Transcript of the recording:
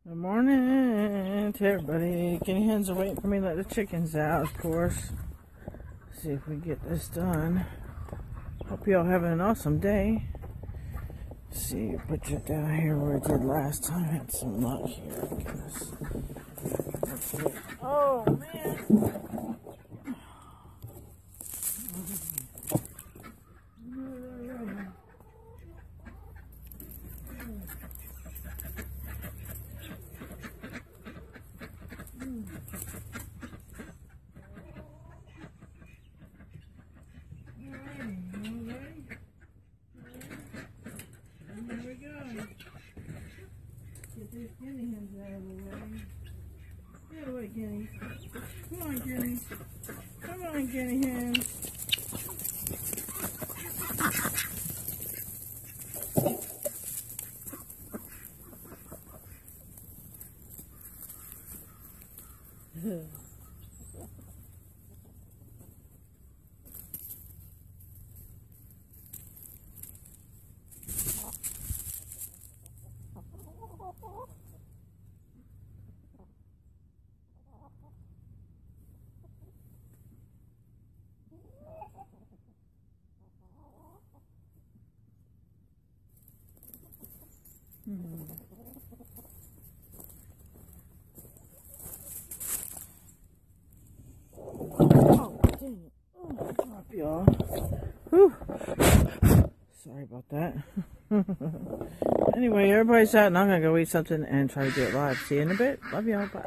Good morning to everybody. Guinea hens are waiting for me to let the chickens out, of course. See if we get this done. Hope y'all having an awesome day. See, put you down here where it did last time. Had some luck here. Goodness. That's it. Oh man. Get these guinea hens out of the way. Get away, guineas. Come on, guineas. Come on, guinea hens. Oh, dang it. Oh, drop y'all. Whew. Sorry about that. Anyway, everybody's out and I'm going to go eat something and try to do it live. See you in a bit. Love y'all. Bye.